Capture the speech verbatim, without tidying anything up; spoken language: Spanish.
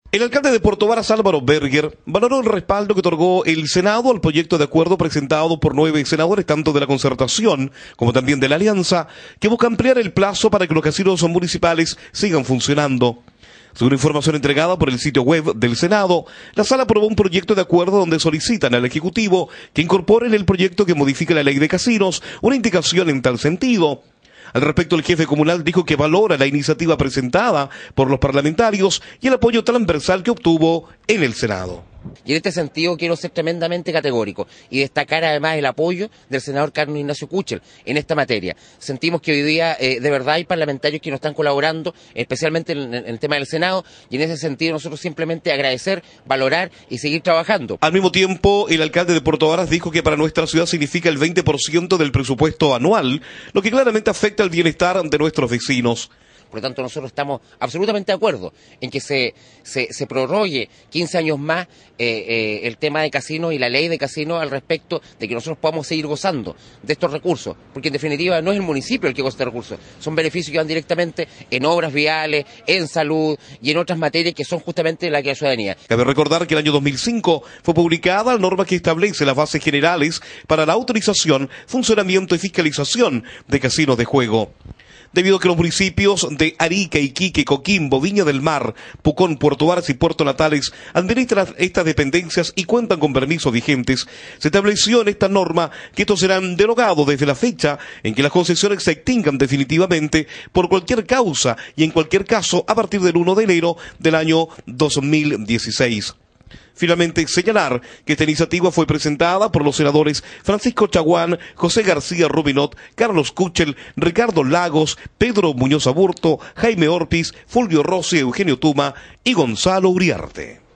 El alcalde de Puerto Varas, Álvaro Berger, valoró el respaldo que otorgó el Senado al proyecto de acuerdo presentado por nueve senadores, tanto de la Concertación como también de la Alianza, que busca ampliar el plazo para que los casinos municipales sigan funcionando. Según información entregada por el sitio web del Senado, la sala aprobó un proyecto de acuerdo donde solicitan al Ejecutivo que incorpore en el proyecto que modifique la ley de casinos una indicación en tal sentido. Al respecto, el jefe comunal dijo que valora la iniciativa presentada por los parlamentarios y el apoyo transversal que obtuvo en el Senado. Y en este sentido quiero ser tremendamente categórico y destacar además el apoyo del senador Carlos Ignacio Kuchel en esta materia. Sentimos que hoy día eh, de verdad hay parlamentarios que nos están colaborando, especialmente en, en el tema del Senado, y en ese sentido nosotros simplemente agradecer, valorar y seguir trabajando. Al mismo tiempo, el alcalde de Puerto Varas dijo que para nuestra ciudad significa el veinte por ciento del presupuesto anual, lo que claramente afecta al bienestar de nuestros vecinos. Por lo tanto, nosotros estamos absolutamente de acuerdo en que se, se, se prorrogue quince años más eh, eh, el tema de casinos y la ley de casinos al respecto de que nosotros podamos seguir gozando de estos recursos, porque en definitiva no es el municipio el que goza de recursos, son beneficios que van directamente en obras viales, en salud y en otras materias que son justamente la que la ciudadanía. Cabe recordar que el año dos mil cinco fue publicada la norma que establece las bases generales para la autorización, funcionamiento y fiscalización de casinos de juego. Debido a que los municipios de Arica, Iquique, Coquimbo, Viña del Mar, Pucón, Puerto Varas y Puerto Natales administran estas dependencias y cuentan con permisos vigentes, se estableció en esta norma que estos serán derogados desde la fecha en que las concesiones se extingan definitivamente por cualquier causa y en cualquier caso a partir del primero de enero del año dos mil dieciséis. Finalmente, señalar que esta iniciativa fue presentada por los senadores Francisco Chaguán, José García Rubinot, Carlos Kuchel, Ricardo Lagos, Pedro Muñoz Aburto, Jaime Orpiz, Fulvio Rossi, Eugenio Tuma y Gonzalo Uriarte.